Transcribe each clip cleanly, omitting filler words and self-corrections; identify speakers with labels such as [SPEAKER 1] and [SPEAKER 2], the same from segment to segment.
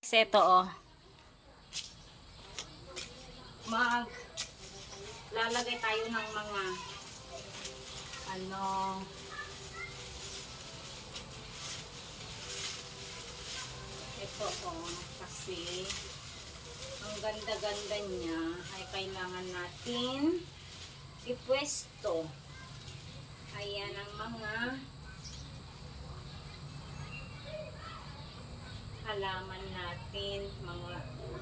[SPEAKER 1] Seto lalagay tayo ng mga ito kasi ang ganda-ganda niya ay kailangan natin ipwesto. Ayan ang mga halaman natin, mga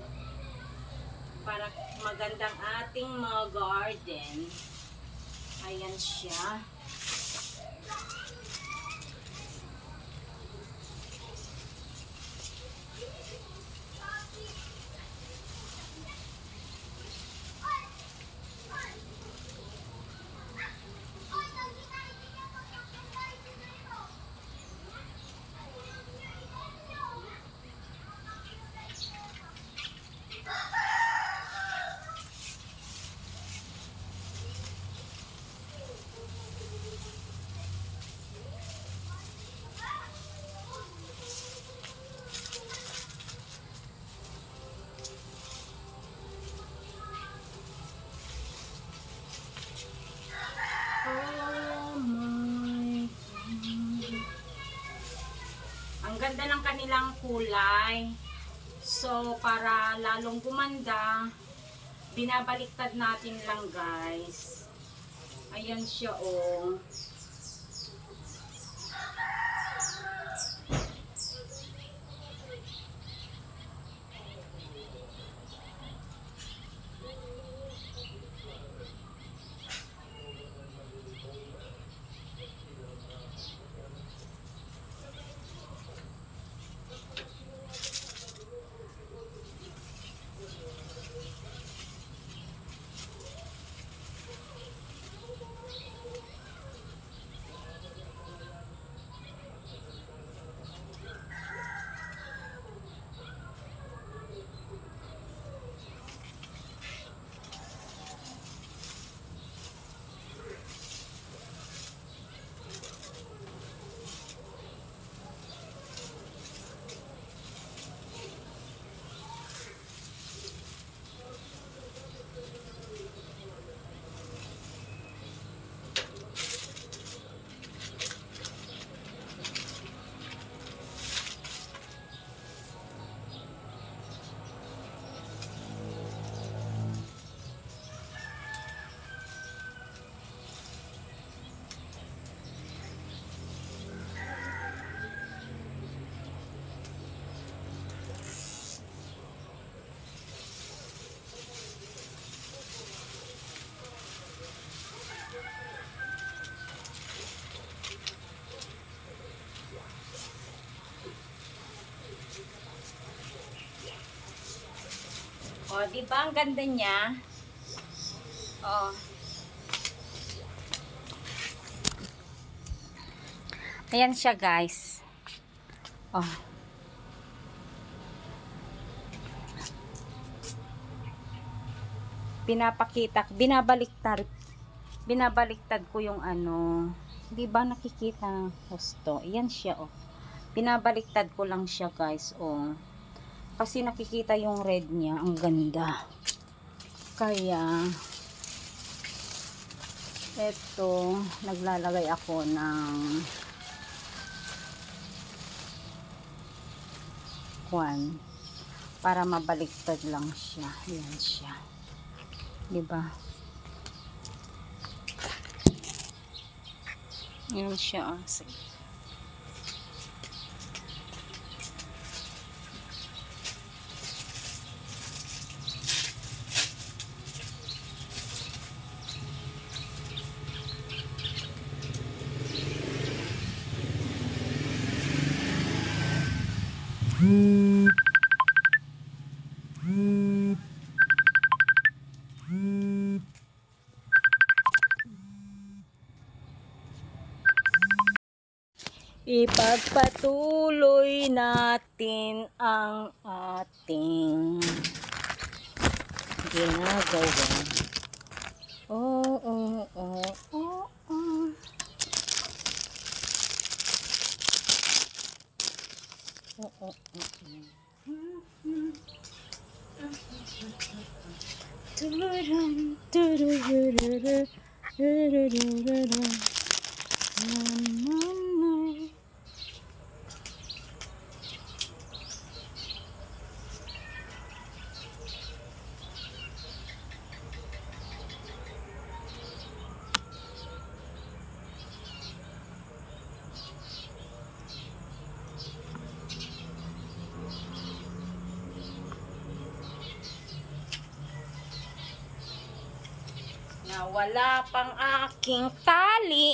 [SPEAKER 1] para magandang ating mga garden. Ayan siya. Ang ganda ng kanilang kulay. So, para lalong gumanda, binabaliktad natin lang, guys. Ayan siya, di ba ang ganda niya? Ayan siya, guys. Binabaliktad ko yung di ba nakikita ng husto? Ayan siya, binabaliktad ko lang siya, guys, kasi nakikita yung red niya, ang ganda. Kaya eto, naglalagay ako ng para mabaliktad lang siya. Yan siya. Diba? Yan siya. Sige. Ipagpatuloy natin ang ating ginagawa. Nawala pang aking tali.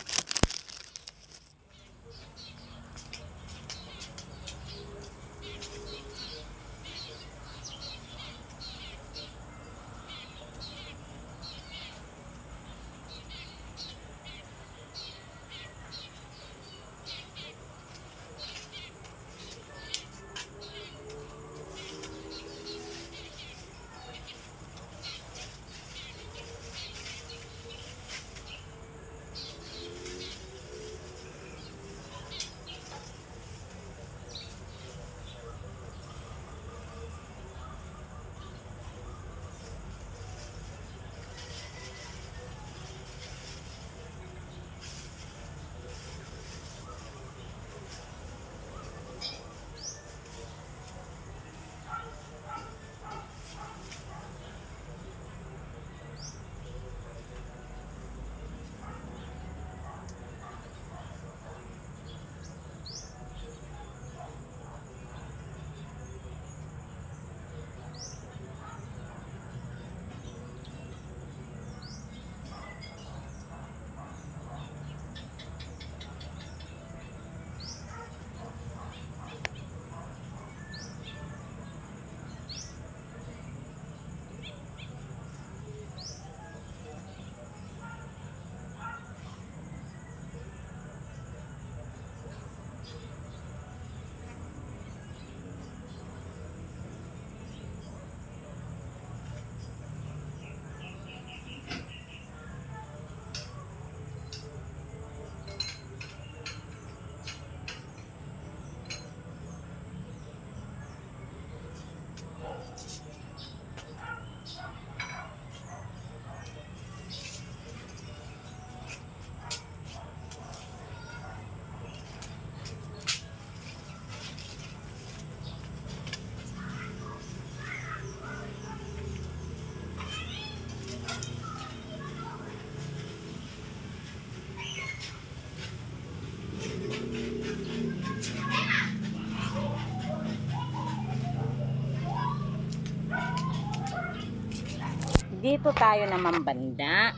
[SPEAKER 1] Dito tayo naman banda.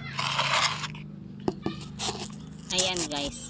[SPEAKER 1] Ayan guys.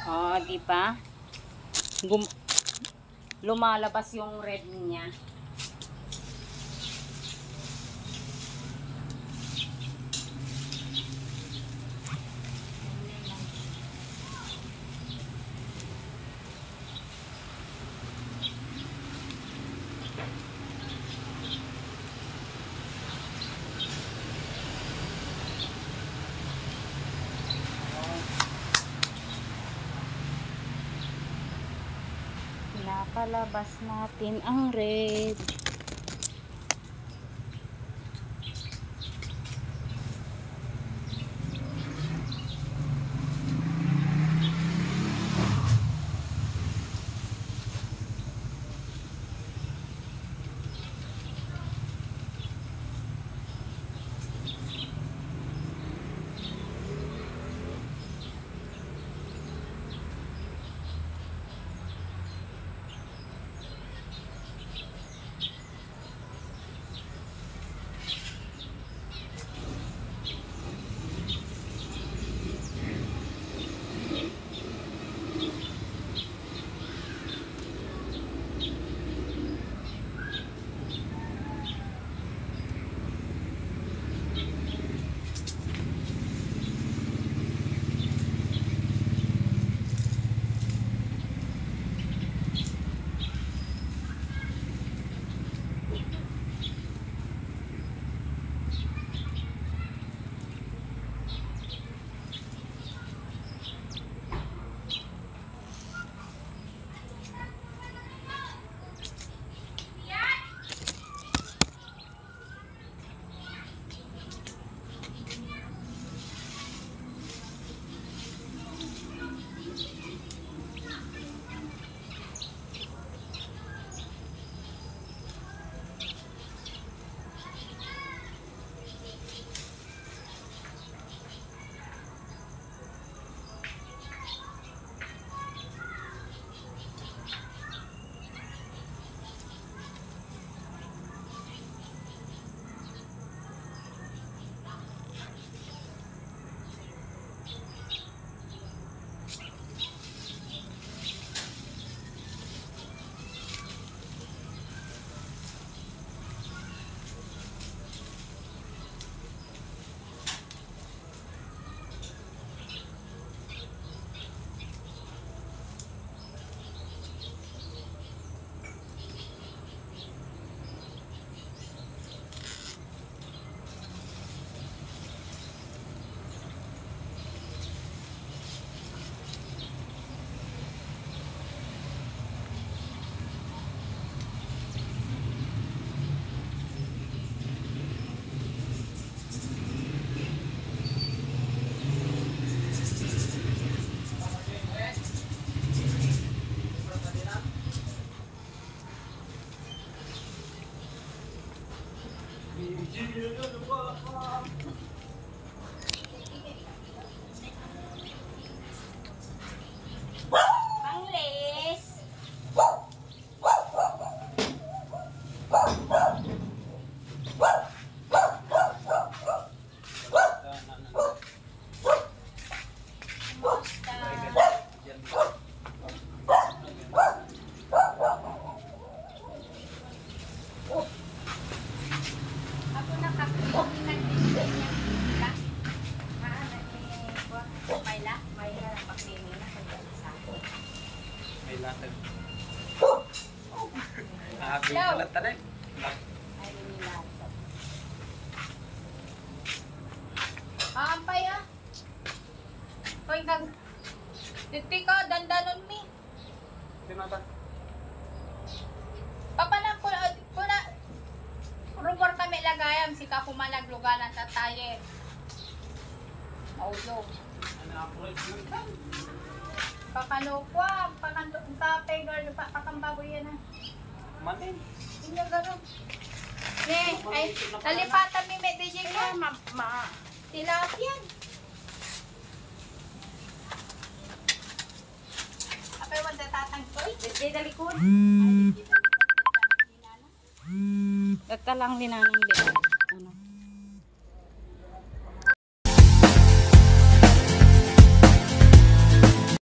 [SPEAKER 1] Oh, di ba? Lumalabas yung red niya. Napalabas natin ang red. Panglis! Ako nakakita ng display niya. May pagkini na sa akin.
[SPEAKER 2] May latag. Nakabing kalat na rin.
[SPEAKER 1] Ay, nilatag. Ampay ah. Hoy, diti ka, dandanon mi.
[SPEAKER 2] Tinata.
[SPEAKER 1] Papanak ko na, rumor kami lagayam, si kapumalagluganan sa taye. Maulo. Pakalukwa, pakantape, pakambago yan ah.
[SPEAKER 2] Manin.
[SPEAKER 1] Inya gano'n. Ay, nalipatan mi may DJ ka, tilapyan. Apay wanda tatang ko, DJ dalikod. Ay, DJ dalikod. Gagka lang din ang